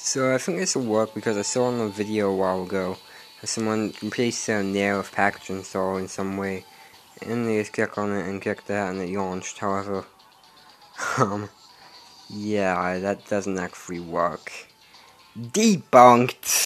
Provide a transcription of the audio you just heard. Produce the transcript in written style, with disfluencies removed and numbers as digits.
So I think this will work because I saw in a video a while ago that someone replaced their nail with package install in some way, and they just click on it and click that and it launched. However, yeah, that doesn't actually work. Debunked!